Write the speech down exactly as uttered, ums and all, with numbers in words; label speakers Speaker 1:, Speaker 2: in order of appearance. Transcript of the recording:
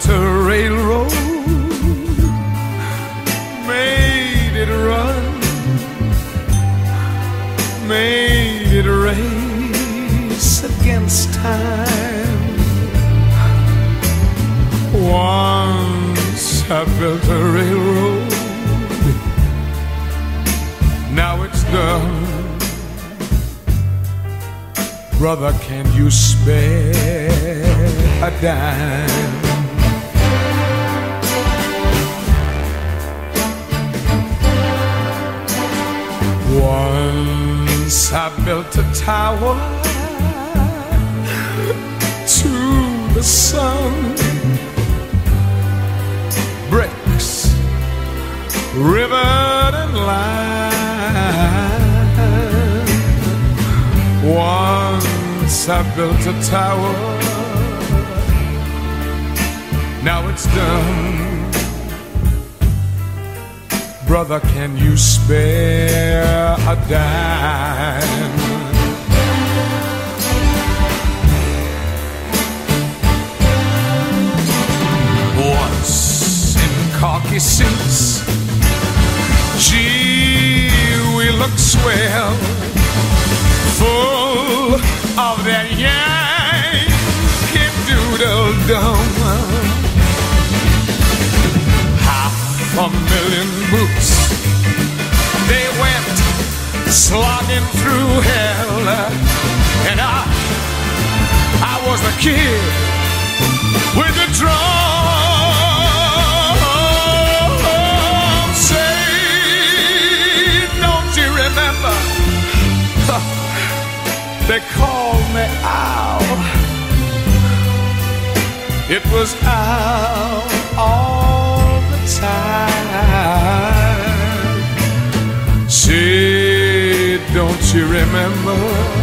Speaker 1: built a railroad, made it run, made it race against time. Once I built a railroad, now it's done. Brother, can you spare a dime? Once I built a tower to the sun, bricks, rivered and lined. Once I built a tower, now it's done. Brother, can you spare a dime? Once in khaki suits, gee, we looked swell, full of that Yankee Doodle-Dum. Half a million boots, they went slogging through hell, and I, I was the kid with the drum. Say, don't you remember? They called me Al. It was Al all the time. Say, don't you remember?